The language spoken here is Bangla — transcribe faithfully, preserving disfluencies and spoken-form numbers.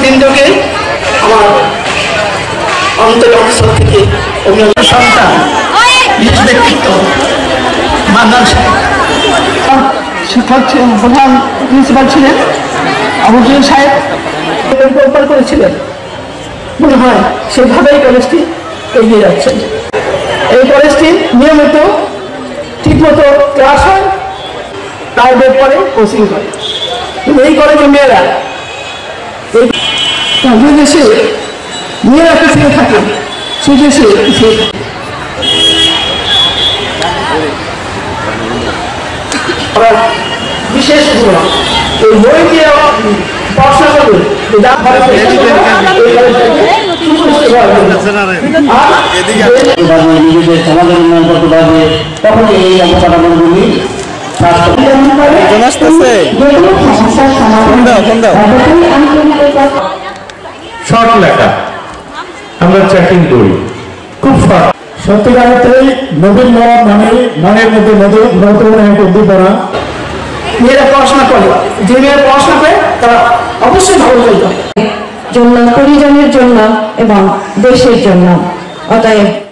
শিক্ষার্থীবৃন্দকে আমার অন্তর থেকে সন্তান নিজ ব্যক্তিত্ব মান্নান শিক্ষক প্রধান প্রিন্সিপাল ছিলেন আবু জুয়েল সাহেব পরিকল্পনা করেছিলেন। মনে হয় সেভাবেই কলেজটি এগিয়ে যাচ্ছে। এই কলেজটি নিয়মিত ঠিকমতো ক্লাস হয়, প্রাইভেট পরে কোচিং করে। কিন্তু এই কলেজে মেয়েরা যে দেশে মেয়েরা পিছিয়ে থাকে সে দেশে পিছিয়ে বিশেষ এই বই দিয়ে পড়াশোনা করবে নিজেদের সমাজের উন্নয়ন করতে পারবে, তখন এই অবকাঠামোগুলি শর্ট লেখা আমরা চ্যাটিং করি, খুব শর্ট। সত্যিকারের নবীন মত মানে মনের মধ্যে নতুন এক উদ্দীপনা। মেয়েরা পড়াশোনা করে, যে মেয়েরা পড়াশোনা করে তারা অবশ্যই ভালো করবে জন্য পরিজনের জন্য এবং দেশের জন্য। অতএব